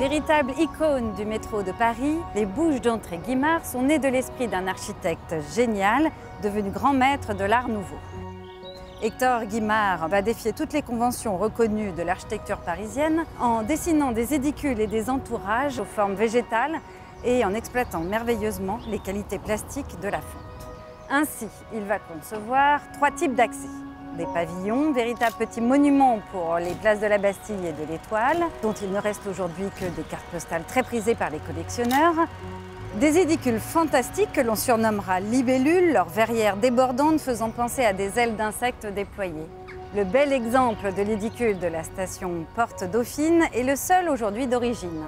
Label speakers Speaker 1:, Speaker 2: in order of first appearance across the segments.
Speaker 1: Véritable icône du métro de Paris, les bouches d'entrée Guimard sont nées de l'esprit d'un architecte génial, devenu grand maître de l'Art nouveau. Hector Guimard va défier toutes les conventions reconnues de l'architecture parisienne en dessinant des édicules et des entourages aux formes végétales et en exploitant merveilleusement les qualités plastiques de la fonte. Ainsi, il va concevoir 3 types d'accès. Des pavillons, véritables petits monuments pour les places de la Bastille et de l'Étoile, dont il ne reste aujourd'hui que des cartes postales très prisées par les collectionneurs. Des édicules fantastiques que l'on surnommera libellules, leurs verrières débordantes faisant penser à des ailes d'insectes déployées. Le bel exemple de l'édicule de la station Porte Dauphine est le seul aujourd'hui d'origine.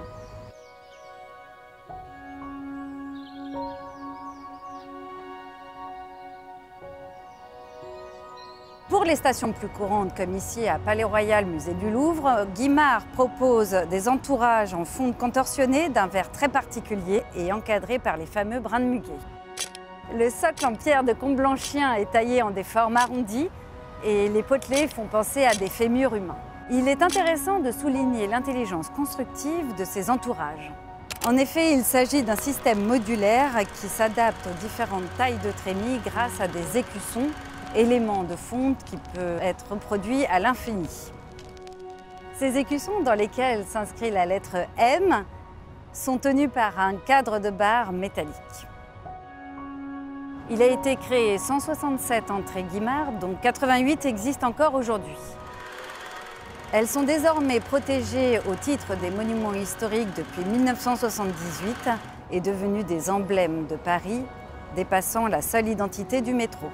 Speaker 1: Pour les stations plus courantes, comme ici à Palais Royal, Musée du Louvre, Guimard propose des entourages en fonte contorsionnée d'un verre très particulier et encadré par les fameux brins de muguet. Le socle en pierre de Comblanchien est taillé en des formes arrondies et les potelets font penser à des fémurs humains. Il est intéressant de souligner l'intelligence constructive de ces entourages. En effet, il s'agit d'un système modulaire qui s'adapte aux différentes tailles de trémies grâce à des écussons, élément de fonte qui peut être reproduit à l'infini. Ces écussons, dans lesquels s'inscrit la lettre M, sont tenus par un cadre de barre métallique. Il a été créé 167 entrées Guimard, dont 88 existent encore aujourd'hui. Elles sont désormais protégées au titre des monuments historiques depuis 1978 et devenues des emblèmes de Paris, dépassant la seule identité du métro.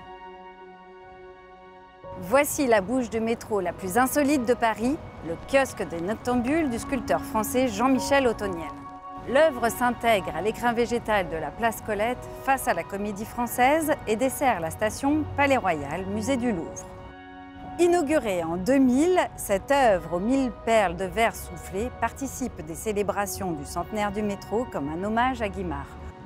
Speaker 1: Voici la bouche de métro la plus insolite de Paris, le kiosque des noctambules du sculpteur français Jean-Michel Othoniel. L'œuvre s'intègre à l'écrin végétal de la place Colette face à la Comédie Française et dessert la station Palais Royal, Musée du Louvre. Inaugurée en 2000, cette œuvre aux 1000 perles de verre soufflé participe des célébrations du centenaire du métro comme un hommage à Guimard.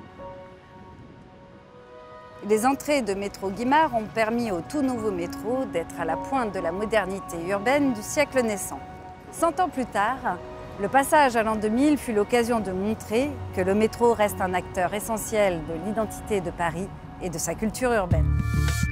Speaker 1: Les entrées de métro Guimard ont permis au tout nouveau métro d'être à la pointe de la modernité urbaine du siècle naissant. 100 ans plus tard, le passage à l'an 2000 fut l'occasion de montrer que le métro reste un acteur essentiel de l'identité de Paris et de sa culture urbaine.